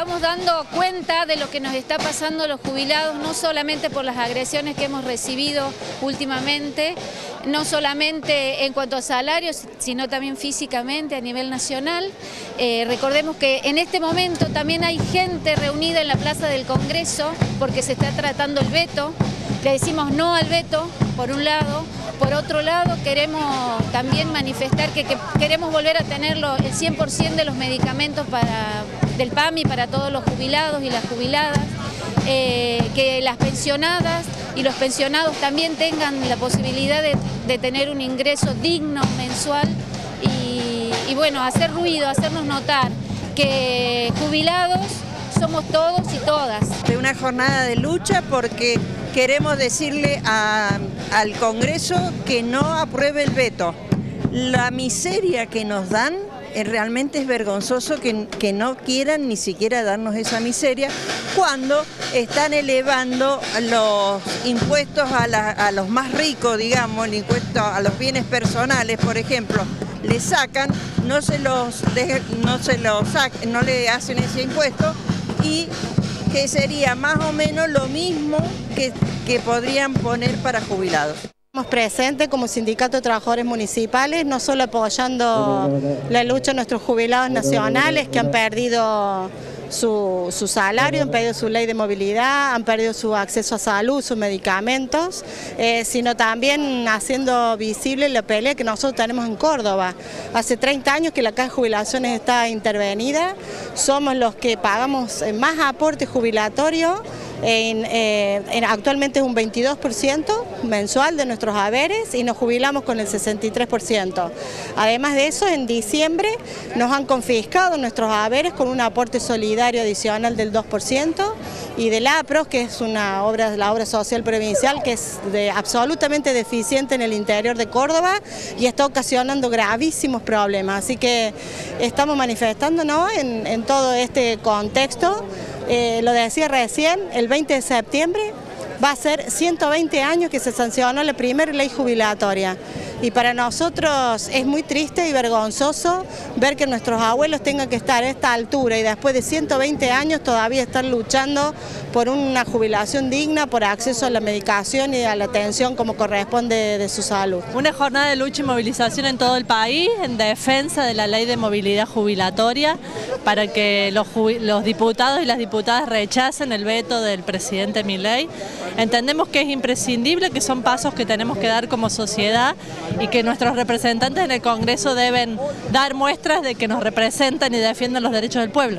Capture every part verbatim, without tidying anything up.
estamos dando cuenta de lo que nos está pasando a los jubilados, no solamente por las agresiones que hemos recibido últimamente, no solamente en cuanto a salarios, sino también físicamente a nivel nacional. Eh, recordemos que en este momento también hay gente reunida en la Plaza del Congreso porque se está tratando el veto. Le decimos no al veto, por un lado. Por otro lado, queremos también manifestar que, que queremos volver a tener el cien por ciento de los medicamentos para, del PAMI para todos los jubilados y las jubiladas, eh, que las pensionadas y los pensionados también tengan la posibilidad de, de tener un ingreso digno mensual y, y bueno, hacer ruido, hacernos notar que jubilados somos todos y todas. De una jornada de lucha porque queremos decirle a, al Congreso que no apruebe el veto. La miseria que nos dan eh, realmente es vergonzoso que, que no quieran ni siquiera darnos esa miseria cuando están elevando los impuestos a, la, a los más ricos, digamos, el impuesto a los bienes personales, por ejemplo. Le sacan, no se los, de, no se los sacan, no le hacen ese impuesto y que sería más o menos lo mismo que, que podrían poner para jubilados. Estamos presentes como Sindicato de Trabajadores Municipales, no solo apoyando la lucha de nuestros jubilados nacionales que han perdido su, su salario, han perdido su ley de movilidad, han perdido su acceso a salud, sus medicamentos, eh, sino también haciendo visible la pelea que nosotros tenemos en Córdoba. Hace treinta años que la Caja de Jubilaciones está intervenida, somos los que pagamos más aporte jubilatorio. En, eh, en, actualmente es un veintidós por ciento mensual de nuestros haberes y nos jubilamos con el sesenta y tres por ciento. Además de eso, en diciembre nos han confiscado nuestros haberes con un aporte solidario adicional del dos por ciento y del A P R O S, que es una obra, la obra social provincial que es de, absolutamente deficiente en el interior de Córdoba y está ocasionando gravísimos problemas. Así que estamos manifestándonos en, en todo este contexto. Eh, lo decía recién, el veinte de septiembre va a ser ciento veinte años que se sancionó la primera ley jubilatoria y para nosotros es muy triste y vergonzoso ver que nuestros abuelos tengan que estar a esta altura y después de ciento veinte años todavía están luchando por una jubilación digna, por acceso a la medicación y a la atención como corresponde de su salud. Una jornada de lucha y movilización en todo el país en defensa de la ley de movilidad jubilatoria para que los, los diputados y las diputadas rechacen el veto del presidente Milei. Entendemos que es imprescindible, que son pasos que tenemos que dar como sociedad y que nuestros representantes en el Congreso deben dar muestras de que nos representan y defienden los derechos del pueblo.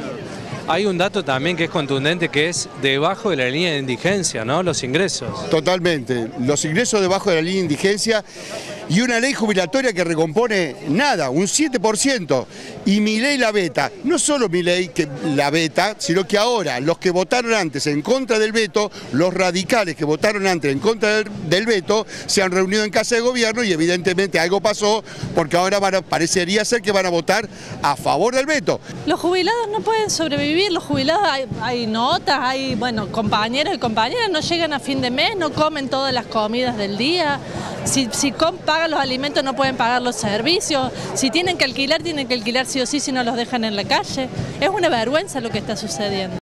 Hay un dato también que es contundente, que es debajo de la línea de indigencia, ¿no? Los ingresos. Totalmente. Los ingresos debajo de la línea de indigencia y una ley jubilatoria que recompone nada, un siete por ciento. Y Milei la veta. No solo Milei que la veta, sino que ahora los que votaron antes en contra del veto, los radicales que votaron antes en contra del, del veto, se han reunido en Casa de Gobierno y evidentemente algo pasó porque ahora van a, parecería ser que van a votar a favor del veto. Los jubilados no pueden sobrevivir. Los jubilados hay, hay notas, hay bueno, compañeros y compañeras, no llegan a fin de mes, no comen todas las comidas del día, si, si pagan los alimentos no pueden pagar los servicios, si tienen que alquilar, tienen que alquilar sí o sí si no los dejan en la calle. Es una vergüenza lo que está sucediendo.